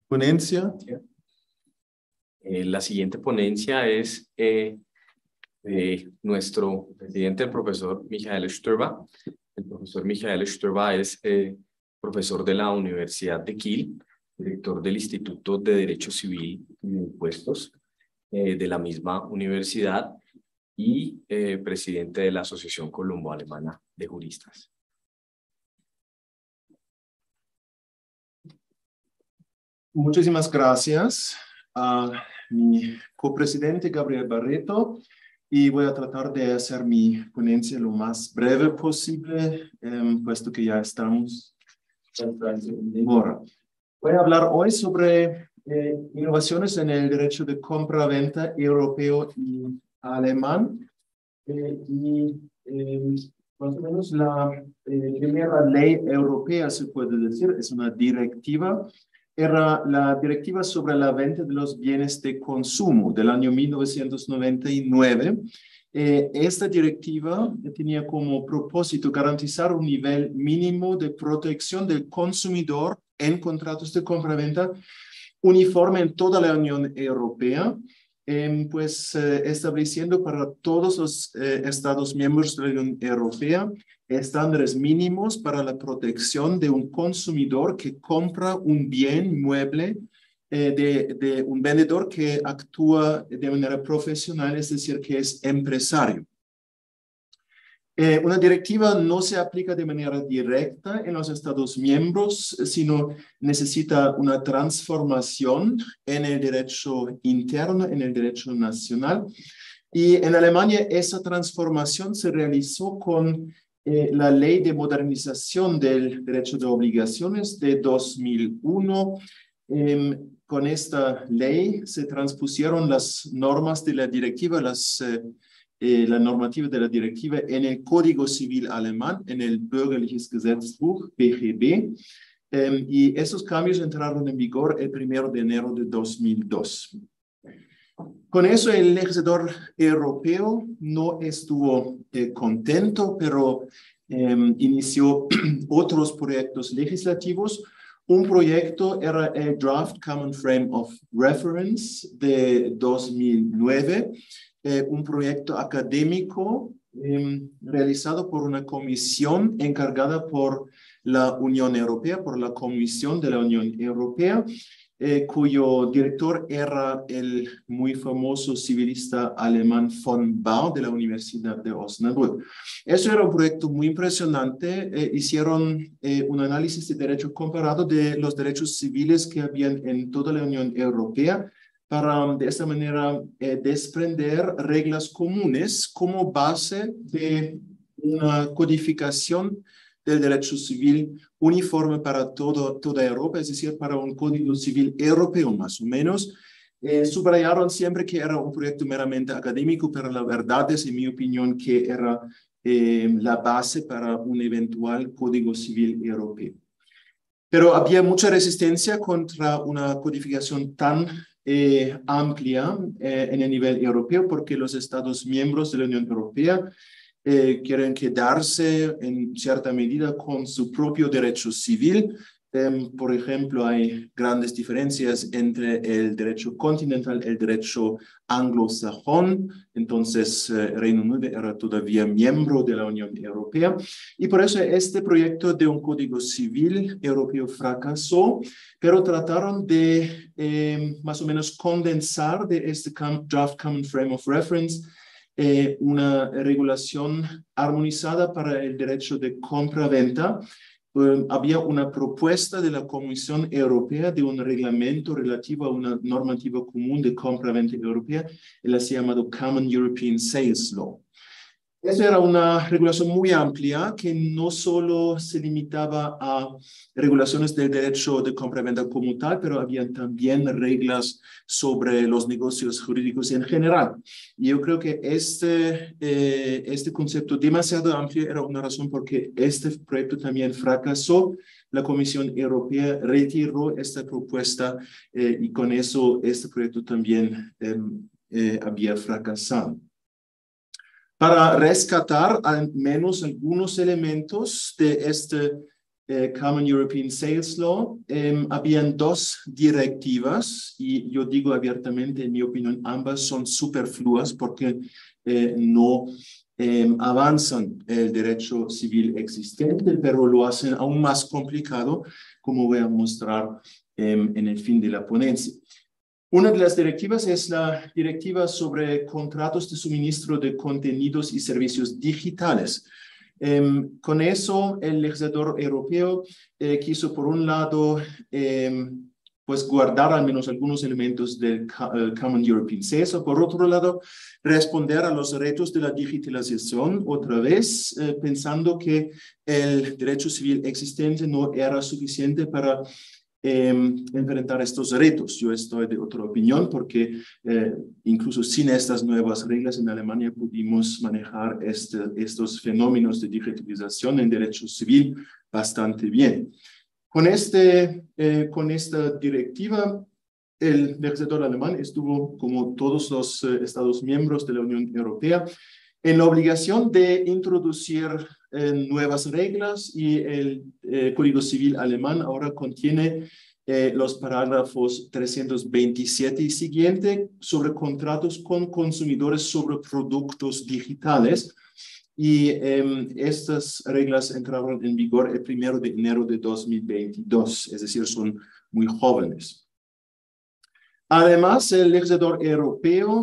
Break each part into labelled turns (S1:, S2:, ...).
S1: Ponencia.
S2: La siguiente ponencia es de nuestro presidente, el profesor Michael Sturba. El profesor Michael Sturba es profesor de la Universidad de Kiel, director del Instituto de Derecho Civil y de Impuestos de la misma universidad y presidente de la Asociación Colombo-Alemana de Juristas.
S1: Muchísimas gracias a mi copresidente Gabriel Barreto, y voy a tratar de hacer mi ponencia lo más breve posible, puesto que ya estamos en hora. Voy a hablar hoy sobre innovaciones en el derecho de compra-venta europeo y alemán, más o menos la primera ley europea, se puede decir, es una directiva. Era la directiva sobre la venta de los bienes de consumo del año 1999. Esta directiva tenía como propósito garantizar un nivel mínimo de protección del consumidor en contratos de compra-venta uniforme en toda la Unión Europea, estableciendo para todos los Estados miembros de la Unión Europea estándares mínimos para la protección de un consumidor que compra un bien mueble de un vendedor que actúa de manera profesional, es decir, que es empresario. Una directiva no se aplica de manera directa en los Estados miembros, sino necesita una transformación en el derecho interno, en el derecho nacional. Y en Alemania esa transformación se realizó con la Ley de Modernización del Derecho de Obligaciones de 2001. Con esta ley se transpusieron las normas de la directiva, la normativa de la directiva en el Código Civil alemán, en el Bürgerliches Gesetzbuch, BGB, y esos cambios entraron en vigor el 1 de enero de 2002. Con eso el legislador europeo no estuvo contento, pero inició otros proyectos legislativos. Un proyecto era el Draft Common Frame of Reference de 2009, un proyecto académico realizado por una comisión encargada por la Unión Europea, por la Comisión de la Unión Europea, cuyo director era el muy famoso civilista alemán von Baer de la Universidad de Osnabrück. Eso era un proyecto muy impresionante. Hicieron un análisis de derecho comparado de los derechos civiles que habían en toda la Unión Europea, para de esta manera desprender reglas comunes como base de una codificación del derecho civil uniforme para toda Europa, es decir, para un código civil europeo más o menos. Subrayaron siempre que era un proyecto meramente académico, pero la verdad es, en mi opinión, que era la base para un eventual código civil europeo. Pero había mucha resistencia contra una codificación tan amplia en el nivel europeo, porque los Estados miembros de la Unión Europea quieren quedarse en cierta medida con su propio derecho civil. Por ejemplo, hay grandes diferencias entre el derecho continental y el derecho anglosajón. Entonces, Reino Unido era todavía miembro de la Unión Europea. Y por eso este proyecto de un código civil europeo fracasó, pero trataron de más o menos condensar de este Draft Common Frame of Reference una regulación armonizada para el derecho de compra-venta. Había una propuesta de la Comisión Europea de un reglamento relativo a una normativa común de compra-venta europea, el así llamado Common European Sales Law. Esa era una regulación muy amplia que no solo se limitaba a regulaciones del derecho de compra-venta como tal, pero había también reglas sobre los negocios jurídicos en general. Y yo creo que este concepto demasiado amplio era una razón por qué este proyecto también fracasó. La Comisión Europea retiró esta propuesta y con eso este proyecto también había fracasado. Para rescatar al menos algunos elementos de este Common European Sales Law, habían dos directivas y yo digo abiertamente, en mi opinión, ambas son superfluas porque no avanzan el derecho civil existente, pero lo hacen aún más complicado, como voy a mostrar en el fin de la ponencia. Una de las directivas es la directiva sobre contratos de suministro de contenidos y servicios digitales. Con eso, el legislador europeo quiso, por un lado, pues guardar al menos algunos elementos del Common European Sales, o por otro lado, responder a los retos de la digitalización, otra vez, pensando que el derecho civil existente no era suficiente para enfrentar estos retos. Yo estoy de otra opinión porque incluso sin estas nuevas reglas en Alemania pudimos manejar estos fenómenos de digitalización en derecho civil bastante bien. Con esta directiva, el legislador alemán estuvo, como todos los Estados miembros de la Unión Europea, en la obligación de introducir nuevas reglas y el Código Civil alemán ahora contiene los parágrafos 327 y siguiente sobre contratos con consumidores sobre productos digitales. Y estas reglas entraron en vigor el 1 de enero de 2022, es decir, son muy jóvenes. Además, el legislador europeo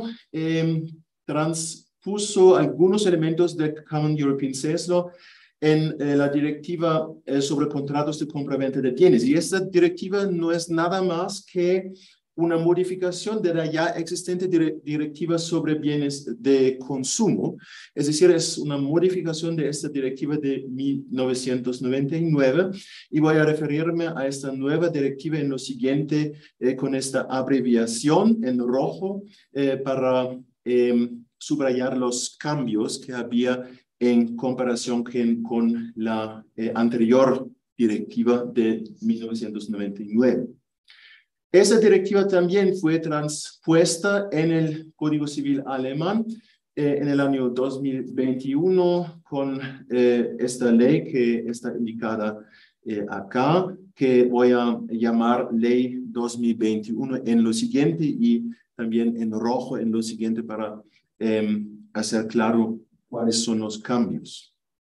S1: transpuso algunos elementos del Common European Sales Law en la directiva sobre contratos de compra-venta de bienes. Y esta directiva no es nada más que una modificación de la ya existente directiva sobre bienes de consumo. Es decir, es una modificación de esta directiva de 1999 y voy a referirme a esta nueva directiva en lo siguiente con esta abreviación en rojo para subrayar los cambios que había en comparación con la anterior directiva de 1999. Esa directiva también fue transpuesta en el Código Civil alemán en el año 2021 con esta ley que está indicada acá, que voy a llamar Ley 2021 en lo siguiente y también en rojo en lo siguiente para hacer claro cuáles son los cambios.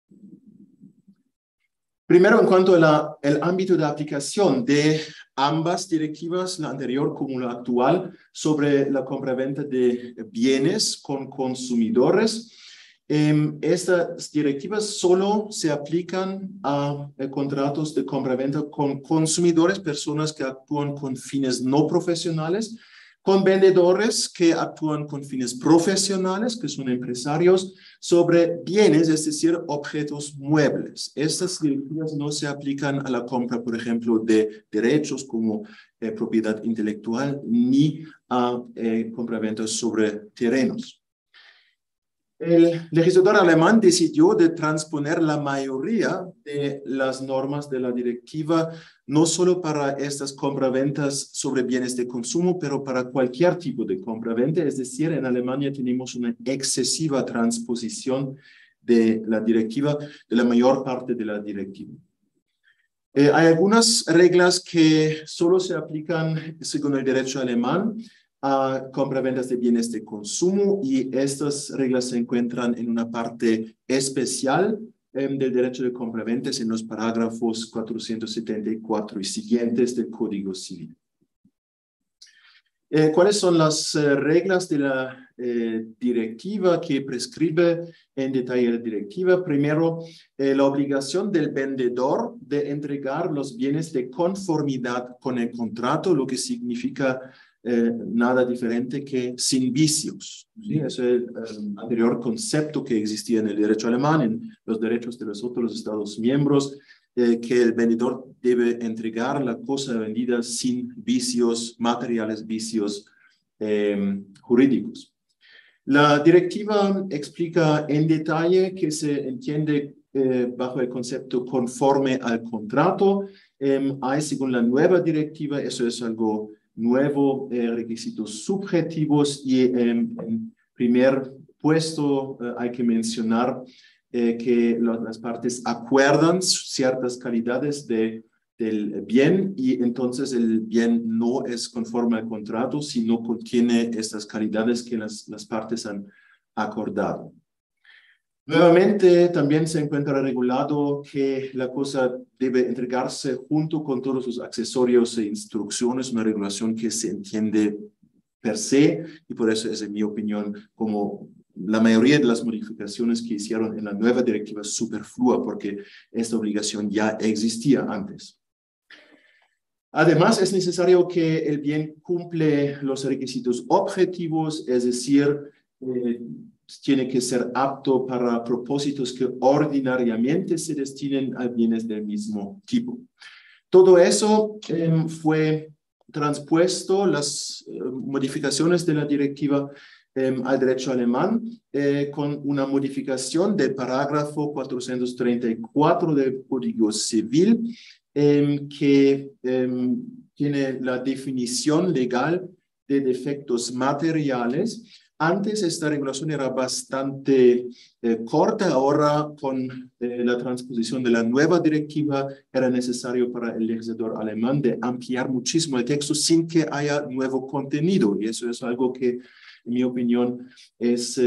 S1: Primero, en cuanto al ámbito de aplicación de ambas directivas, la anterior como la actual, sobre la compra-venta de bienes con consumidores, estas directivas solo se aplican a contratos de compra-venta con consumidores, personas que actúan con fines no profesionales, con vendedores que actúan con fines profesionales, que son empresarios, sobre bienes, es decir, objetos muebles. Estas directivas no se aplican a la compra, por ejemplo, de derechos como propiedad intelectual, ni a compraventas sobre terrenos. El legislador alemán decidió de transponer la mayoría de las normas de la directiva, no solo para estas compraventas sobre bienes de consumo, pero para cualquier tipo de compraventa. Es decir, en Alemania tenemos una excesiva transposición de la directiva, de la mayor parte de la directiva. Hay algunas reglas que solo se aplican según el derecho alemán a compraventas de bienes de consumo y estas reglas se encuentran en una parte especial del derecho de compraventas en los parágrafos 474 y siguientes del Código Civil. ¿Cuáles son las reglas de la directiva que prescribe en detalle la directiva? Primero, la obligación del vendedor de entregar los bienes de conformidad con el contrato, lo que significa nada diferente que sin vicios. ¿Sí? Es el anterior concepto que existía en el derecho alemán, en los derechos de los otros Estados miembros, que el vendedor debe entregar la cosa vendida sin vicios, materiales vicios jurídicos. La directiva explica en detalle que se entiende bajo el concepto conforme al contrato. Hay, según la nueva directiva, eso es algo nuevo, requisitos subjetivos y en primer puesto hay que mencionar que las partes acuerdan ciertas calidades del bien y entonces el bien no es conforme al contrato, sino contiene estas calidades que las partes han acordado. Nuevamente, también se encuentra regulado que la cosa debe entregarse junto con todos sus accesorios e instrucciones, una regulación que se entiende per se, y por eso es, en mi opinión, como la mayoría de las modificaciones que hicieron en la nueva directiva superflua, porque esta obligación ya existía antes. Además, es necesario que el bien cumple los requisitos objetivos, es decir, tiene que ser apto para propósitos que ordinariamente se destinen a bienes del mismo tipo. Todo eso fue transpuesto, las modificaciones de la directiva al derecho alemán, con una modificación del parágrafo 434 del Código Civil, que tiene la definición legal de defectos materiales. Antes esta regulación era bastante corta, ahora con la transposición de la nueva directiva era necesario para el legislador alemán de ampliar muchísimo el texto sin que haya nuevo contenido, y eso es algo que, en mi opinión, es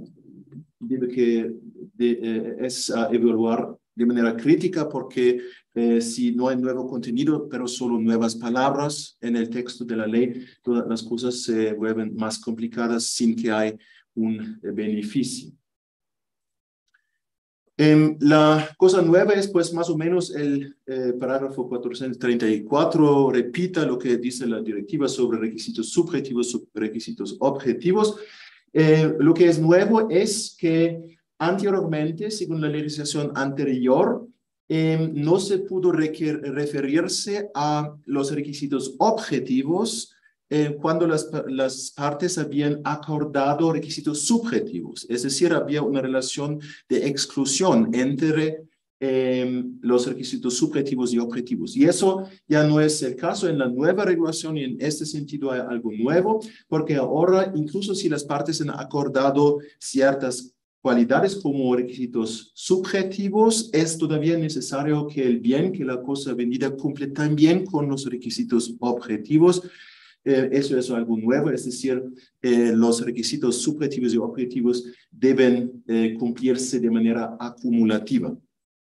S1: evaluar de manera crítica, porque si no hay nuevo contenido, pero solo nuevas palabras en el texto de la ley, todas las cosas se vuelven más complicadas sin que haya un beneficio. La cosa nueva es pues más o menos el parágrafo 434, repita lo que dice la directiva sobre requisitos subjetivos, sobre requisitos objetivos. Lo que es nuevo es que anteriormente, según la legislación anterior, no se pudo referirse a los requisitos objetivos cuando las partes habían acordado requisitos subjetivos. Es decir, había una relación de exclusión entre los requisitos subjetivos y objetivos. Y eso ya no es el caso en la nueva regulación, y en este sentido hay algo nuevo, porque ahora, incluso si las partes han acordado ciertas cualidades como requisitos subjetivos, es todavía necesario que el bien, que la cosa vendida, cumple también con los requisitos objetivos. Eso es algo nuevo, es decir, los requisitos subjetivos y objetivos deben cumplirse de manera acumulativa.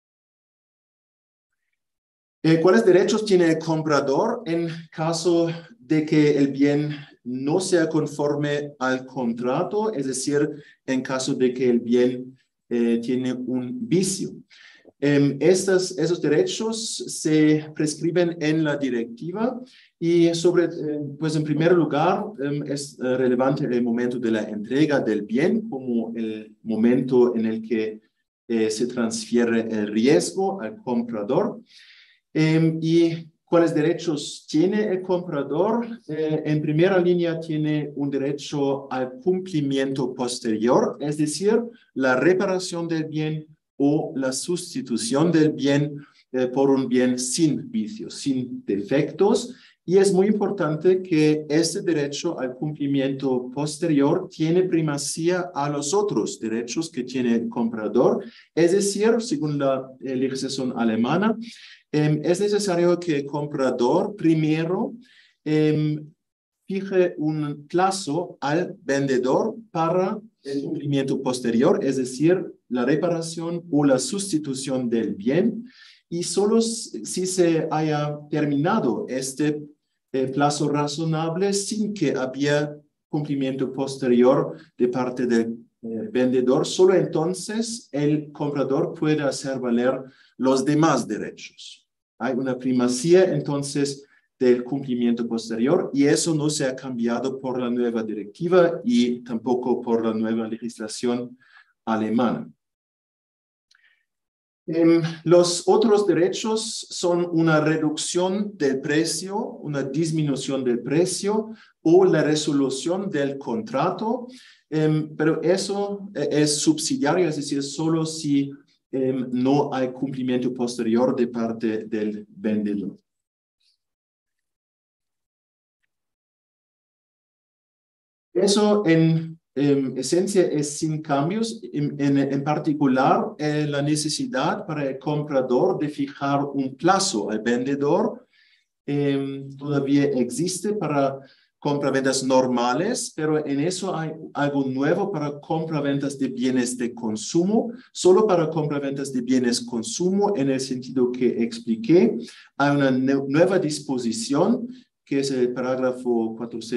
S1: ¿Cuáles derechos tiene el comprador en caso de que el bien no sea conforme al contrato? Es decir, en caso de que el bien tiene un vicio. Esos derechos se prescriben en la directiva y pues en primer lugar es relevante el momento de la entrega del bien como el momento en el que se transfiere el riesgo al comprador. ¿Y cuáles derechos tiene el comprador? En primera línea tiene un derecho al cumplimiento posterior, es decir, la reparación del bien o la sustitución del bien por un bien sin vicios, sin defectos. Y es muy importante que este derecho al cumplimiento posterior tiene primacía a los otros derechos que tiene el comprador. Es decir, según la legislación alemana, es necesario que el comprador primero fije un plazo al vendedor para el cumplimiento posterior, es decir, la reparación o la sustitución del bien, y solo si se haya terminado este plazo razonable sin que había cumplimiento posterior de parte del vendedor, solo entonces el comprador puede hacer valer los demás derechos. Hay una primacía entonces del cumplimiento posterior, y eso no se ha cambiado por la nueva directiva y tampoco por la nueva legislación alemana. Los otros derechos son una reducción del precio, una disminución del precio o la resolución del contrato, pero eso es subsidiario, es decir, solo si no hay cumplimiento posterior de parte del vendedor. Eso en esencia es sin cambios, en particular la necesidad para el comprador de fijar un plazo al vendedor. Todavía existe para compraventas normales, pero en eso hay algo nuevo para compraventas de bienes de consumo. Solo para compraventas de bienes de consumo, en el sentido que expliqué, hay una nueva disposición que es el parágrafo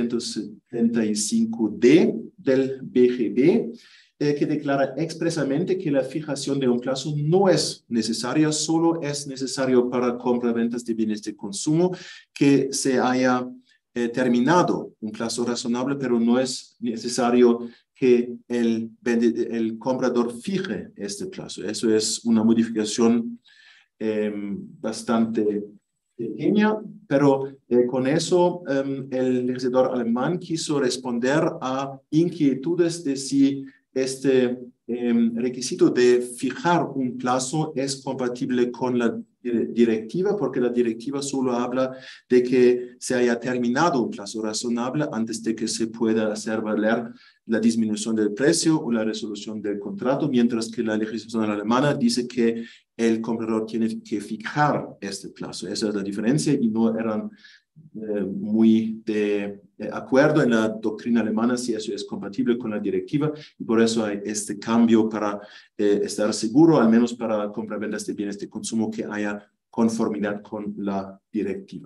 S1: 475D del BGB, que declara expresamente que la fijación de un plazo no es necesaria, solo es necesario para compraventas de bienes de consumo que se haya terminado un plazo razonable, pero no es necesario que el comprador fije este plazo. Eso es una modificación bastante pequeña, pero con eso el legislador alemán quiso responder a inquietudes de si este requisito de fijar un plazo es compatible con la directiva, porque la directiva solo habla de que se haya terminado un plazo razonable antes de que se pueda hacer valer la disminución del precio o la resolución del contrato, mientras que la legislación alemana dice que el comprador tiene que fijar este plazo. Esa es la diferencia y no eran muy de acuerdo en la doctrina alemana si eso es compatible con la directiva, y por eso hay este cambio para estar seguro, al menos para compraventas de bienes de consumo, que haya conformidad con la directiva.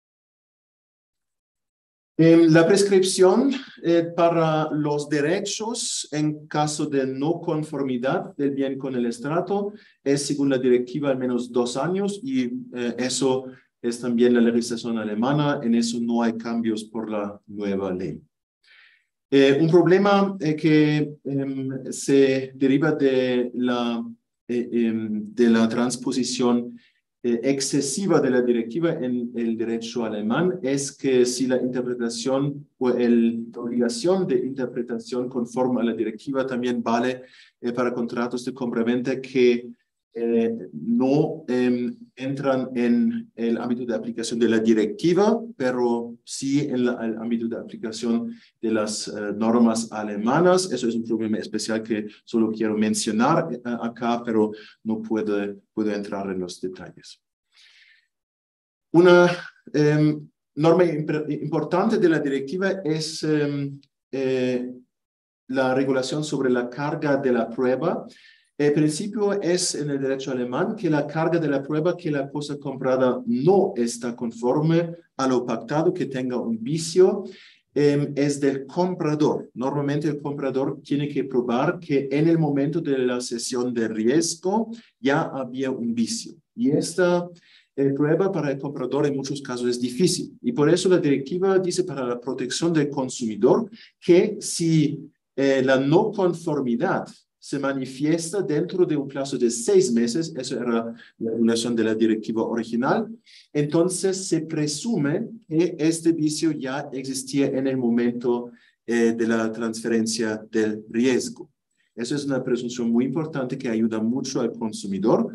S1: La prescripción para los derechos en caso de no conformidad del bien con el estrato es, según la directiva, al menos 2 años, y eso es también la legislación alemana. En eso no hay cambios por la nueva ley. Un problema que se deriva de la transposición excesiva de la directiva en el derecho alemán es que si la interpretación o la obligación de interpretación conforme a la directiva también vale para contratos de compraventa que no entran en el ámbito de aplicación de la directiva, pero sí en el ámbito de aplicación de las normas alemanas. Eso es un problema especial que solo quiero mencionar acá, pero no puedo entrar en los detalles. Una norma importante de la directiva es la regulación sobre la carga de la prueba. El principio es en el derecho alemán que la carga de la prueba que la cosa comprada no está conforme a lo pactado, que tenga un vicio, es del comprador. Normalmente el comprador tiene que probar que en el momento de la cesión de riesgo ya había un vicio. Y esta prueba para el comprador en muchos casos es difícil. Y por eso la directiva dice para la protección del consumidor que si la no conformidad se manifiesta dentro de un plazo de 6 meses, eso era la regulación de la directiva original, entonces se presume que este vicio ya existía en el momento de la transferencia del riesgo. Eso es una presunción muy importante que ayuda mucho al consumidor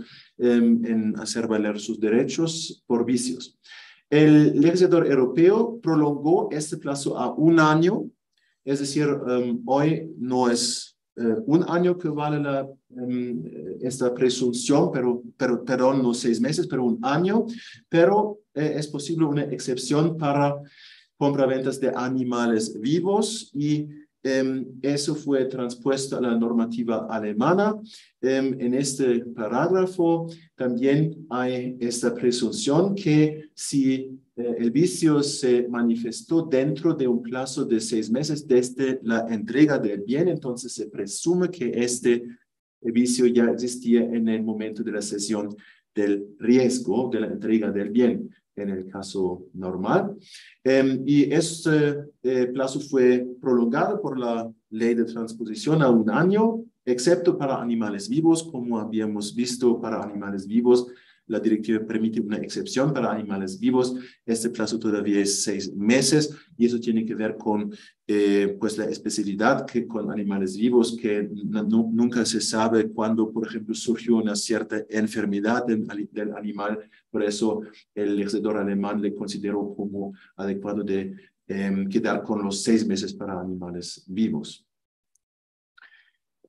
S1: en hacer valer sus derechos por vicios. El legislador europeo prolongó este plazo a 1 año, es decir, hoy no es 1 año que vale esta presunción, perdón, no 6 meses, pero 1 año, pero es posible una excepción para compraventas de animales vivos y eso fue transpuesto a la normativa alemana. En este parágrafo también hay esta presunción que si el vicio se manifestó dentro de un plazo de 6 meses desde la entrega del bien, entonces se presume que este vicio ya existía en el momento de la cesión del riesgo de la entrega del bien, en el caso normal. Y este plazo fue prolongado por la ley de transposición a 1 año, excepto para animales vivos. Como habíamos visto, para animales vivos la directiva permite una excepción para animales vivos. Este plazo todavía es 6 meses y eso tiene que ver con pues la especialidad que con animales vivos, que nunca se sabe cuándo, por ejemplo, surgió una cierta enfermedad del animal. Por eso el legislador alemán le consideró como adecuado de quedar con los 6 meses para animales vivos.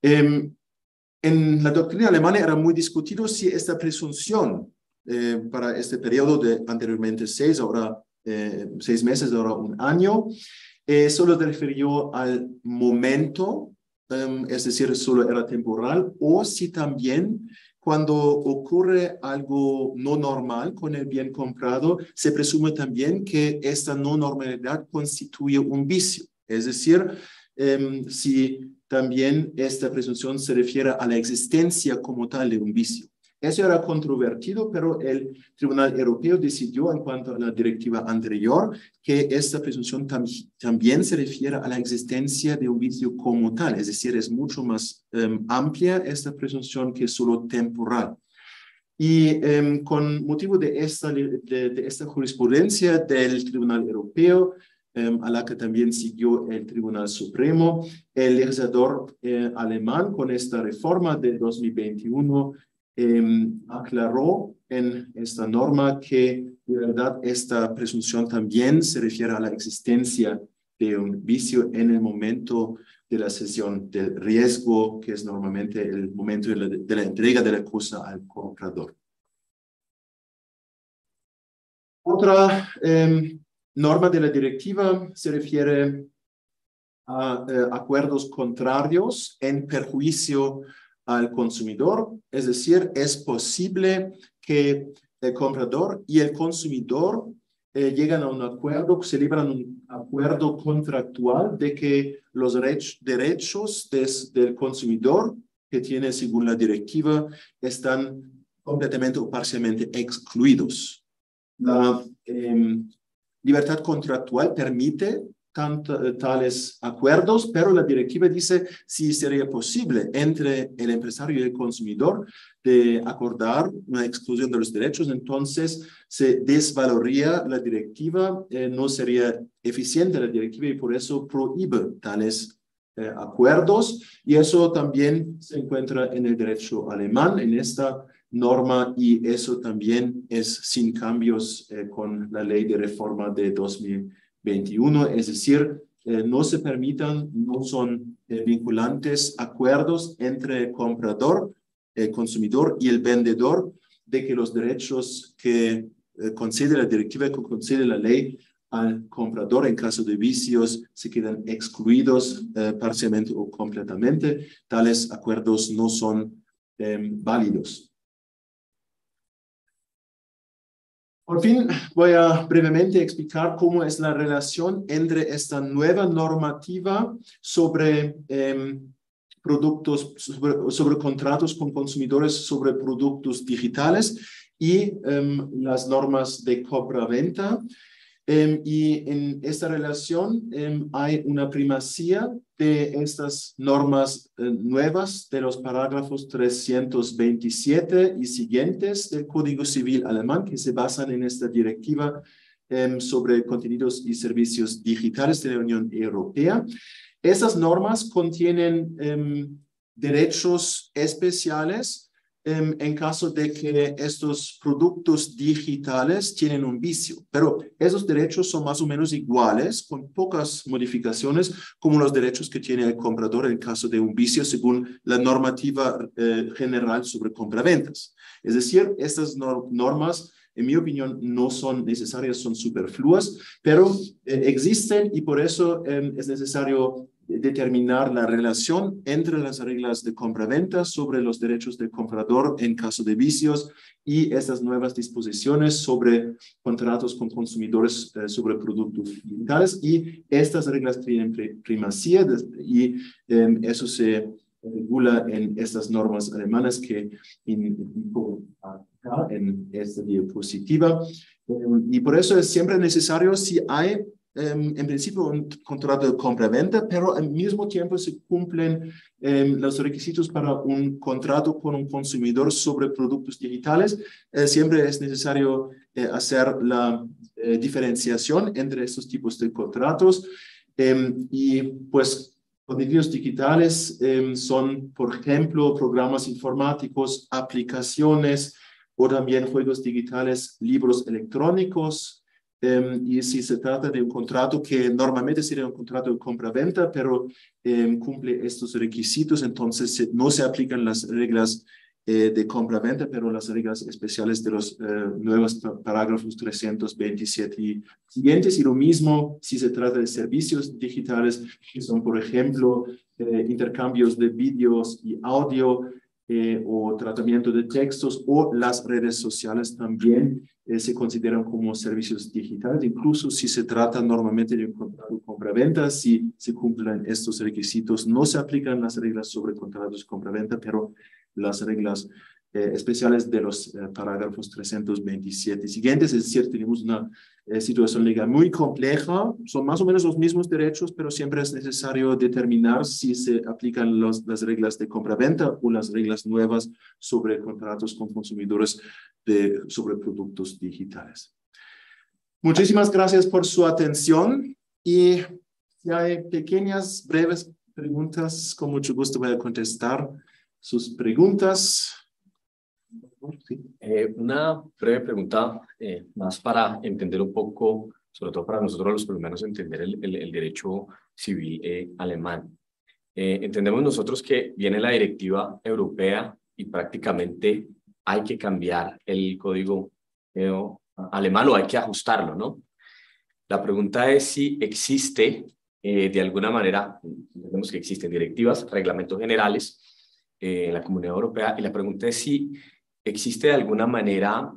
S1: En la doctrina alemana era muy discutido si esta presunción para este periodo de anteriormente 6 meses, ahora un año, solo se refirió al momento, es decir, solo era temporal, o si también cuando ocurre algo no normal con el bien comprado, se presume también que esta no normalidad constituye un vicio. Es decir, si también esta presunción se refiere a la existencia como tal de un vicio. Eso era controvertido, pero el Tribunal Europeo decidió en cuanto a la directiva anterior que esta presunción también se refiere a la existencia de un vicio como tal, es decir, es mucho más amplia esta presunción que solo temporal. Y con motivo de esta jurisprudencia del Tribunal Europeo, a la que también siguió el Tribunal Supremo, el legislador alemán con esta reforma de 2021 aclaró en esta norma que de verdad esta presunción también se refiere a la existencia de un vicio en el momento de la cesión del riesgo, que es normalmente el momento de la entrega de la cosa al comprador. Otra norma de la directiva se refiere a acuerdos contrarios en perjuicio al consumidor, es decir, es posible que el comprador y el consumidor llegan a un acuerdo, celebran un acuerdo contractual de que los derechos del consumidor que tiene según la directiva están completamente o parcialmente excluidos. La libertad contractual permite tales acuerdos, pero la directiva dice si sería posible entre el empresario y el consumidor de acordar una exclusión de los derechos, entonces se desvaloraría la directiva, no sería eficiente la directiva y por eso prohíbe tales acuerdos, y eso también se encuentra en el derecho alemán, en esta norma, y eso también es sin cambios con la ley de reforma de 2021, es decir, no se permitan, no son vinculantes acuerdos entre el comprador, el consumidor y el vendedor de que los derechos que concede la directiva, que concede la ley al comprador en caso de vicios se quedan excluidos parcialmente o completamente. Tales acuerdos no son válidos. Por fin, voy a brevemente explicar cómo es la relación entre esta nueva normativa sobre sobre contratos con consumidores sobre productos digitales y las normas de compra-venta. Y en esta relación hay una primacía de estas normas nuevas de los parágrafos 327 y siguientes del Código Civil alemán que se basan en esta directiva sobre contenidos y servicios digitales de la Unión Europea. Esas normas contienen derechos especiales en caso de que estos productos digitales tienen un vicio, pero esos derechos son más o menos iguales, con pocas modificaciones, como los derechos que tiene el comprador en caso de un vicio, según la normativa general sobre compraventas. Es decir, estas normas, en mi opinión, no son necesarias, son superfluas, pero existen y por eso es necesario determinar la relación entre las reglas de compraventa sobre los derechos del comprador en caso de vicios y estas nuevas disposiciones sobre contratos con consumidores sobre productos digitales, y estas reglas tienen primacía y eso se regula en estas normas alemanas que indico acá en esta diapositiva, y por eso es siempre necesario, si hay en principio un contrato de compra-venta, pero al mismo tiempo se cumplen los requisitos para un contrato con un consumidor sobre productos digitales. Siempre es necesario hacer la diferenciación entre estos tipos de contratos, y pues contenidos digitales son, por ejemplo, programas informáticos, aplicaciones o también juegos digitales, libros electrónicos, y si se trata de un contrato que normalmente sería un contrato de compra-venta, pero cumple estos requisitos, entonces no se aplican las reglas de compra-venta, pero las reglas especiales de los nuevos parágrafos 327 y siguientes. Y lo mismo si se trata de servicios digitales, que son, por ejemplo, intercambios de vídeos y audio, o tratamiento de textos, o las redes sociales también se consideran como servicios digitales, incluso si se trata normalmente de un contrato de compra-venta. Si se cumplen estos requisitos, no se aplican las reglas sobre contratos de compra-venta, pero las reglas especiales de los parágrafos 327 siguientes. Es decir, tenemos una situación legal muy compleja, son más o menos los mismos derechos, pero siempre es necesario determinar si se aplican las reglas de compra-venta o las reglas nuevas sobre contratos con consumidores sobre productos digitales. Muchísimas gracias por su atención, y si hay pequeñas, breves preguntas, con mucho gusto voy a contestar sus preguntas.
S2: Sí. Una breve pregunta más para entender un poco, sobre todo para nosotros los colombianos, entender el derecho civil alemán. Entendemos nosotros que viene la directiva europea y prácticamente hay que cambiar el código alemán, o hay que ajustarlo, ¿no? La pregunta es si existe de alguna manera, entendemos que existen directivas, reglamentos generales en la Comunidad Europea, y la pregunta es si existe de alguna manera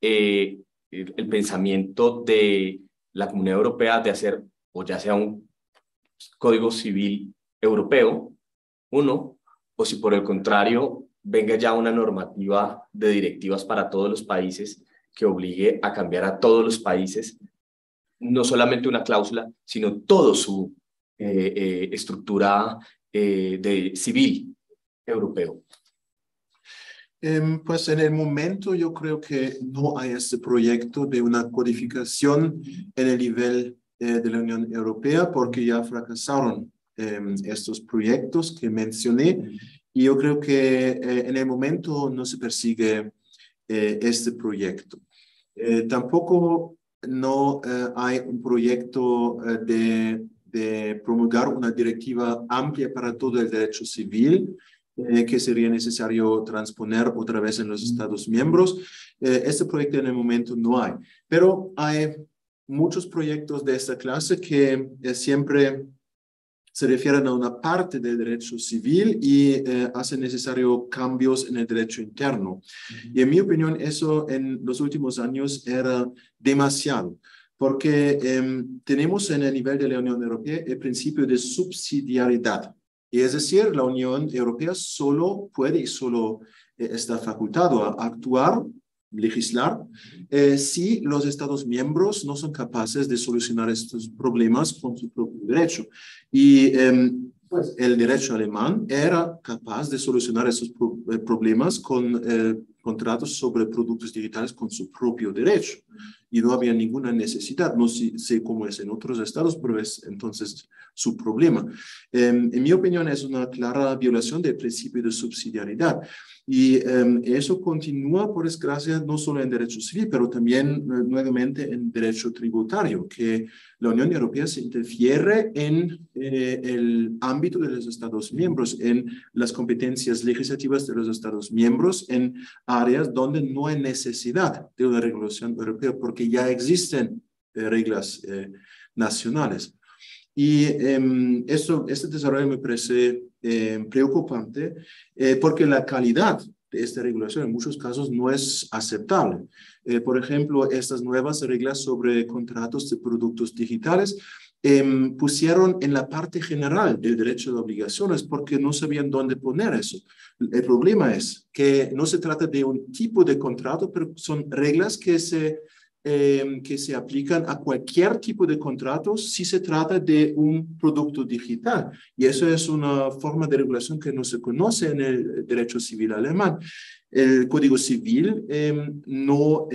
S2: el pensamiento de la Comunidad Europea de hacer, o ya sea un código civil europeo, uno, o si por el contrario venga ya una normativa de directivas para todos los países que obligue a cambiar a todos los países, no solamente una cláusula, sino toda su estructura de civil europeo.
S1: Pues en el momento yo creo que no hay este proyecto de una codificación en el nivel de la Unión Europea, porque ya fracasaron estos proyectos que mencioné, y yo creo que en el momento no se persigue este proyecto. Tampoco no hay un proyecto de promulgar una directiva amplia para todo el derecho civil, que sería necesario transponer otra vez en los Estados miembros. Este proyecto en el momento no hay, pero hay muchos proyectos de esta clase que siempre se refieren a una parte del derecho civil y hacen necesario cambios en el derecho interno. Y en mi opinión, eso en los últimos años era demasiado, porque tenemos en el nivel de la Unión Europea el principio de subsidiariedad. Y es decir, la Unión Europea solo puede y solo está facultado a actuar, legislar, si los Estados miembros no son capaces de solucionar estos problemas con su propio derecho. Y pues el derecho alemán era capaz de solucionar esos problemas con contratos sobre productos digitales con su propio derecho. Y no había ninguna necesidad. No sé cómo es en otros estados, pero es entonces su problema. En mi opinión, es una clara violación del principio de subsidiariedad. Y eso continúa, por desgracia, no solo en derecho civil, pero también nuevamente en derecho tributario, que la Unión Europea se interfiere en el ámbito de los Estados miembros, en las competencias legislativas de los Estados miembros, en áreas donde no hay necesidad de una regulación europea, porque ya existen reglas nacionales. Y este desarrollo me parece preocupante, porque la calidad de esta regulación en muchos casos no es aceptable. Por ejemplo, estas nuevas reglas sobre contratos de productos digitales pusieron en la parte general del derecho de obligaciones porque no sabían dónde poner eso. El problema es que no se trata de un tipo de contrato, pero son reglas que se aplican a cualquier tipo de contrato si se trata de un producto digital. Y eso es una forma de regulación que no se conoce en el derecho civil alemán. El Código Civil no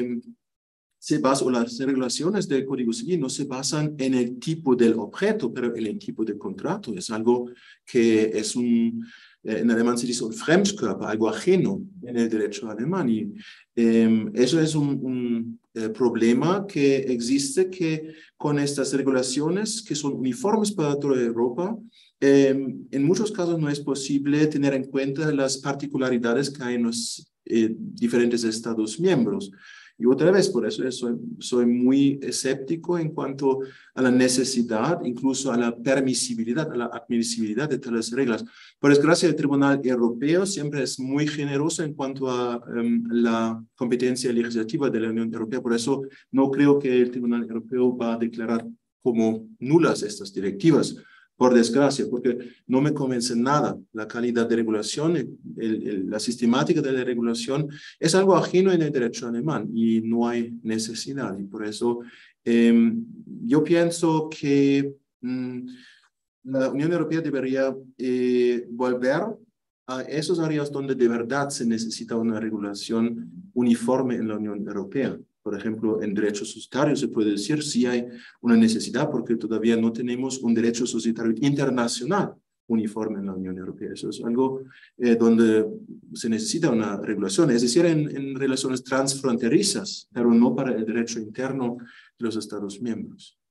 S1: se basa, o las regulaciones del Código Civil no se basan en el tipo del objeto, pero en el tipo de contrato. Es algo que es en alemán se dice un Fremdkörper, algo ajeno en el derecho alemán. Y eso es un problema que existe, que con estas regulaciones que son uniformes para toda Europa, en muchos casos no es posible tener en cuenta las particularidades que hay en los diferentes Estados miembros. Y otra vez, por eso soy muy escéptico en cuanto a la necesidad, incluso a la permisibilidad, a la admisibilidad de tales reglas. Por desgracia, el Tribunal Europeo siempre es muy generoso en cuanto a la competencia legislativa de la Unión Europea. Por eso no creo que el Tribunal Europeo va a declarar como nulas estas directivas. Por desgracia, porque no me convence nada la calidad de regulación, la sistemática de la regulación es algo ajeno en el derecho alemán y no hay necesidad. Y por eso yo pienso que la Unión Europea debería volver a esos áreas donde de verdad se necesita una regulación uniforme en la Unión Europea. Por ejemplo, en derecho societario se puede decir si hay una necesidad porque todavía no tenemos un derecho societario internacional uniforme en la Unión Europea. Eso es algo donde se necesita una regulación, es decir, en relaciones transfronterizas, pero no para el derecho interno de los Estados miembros.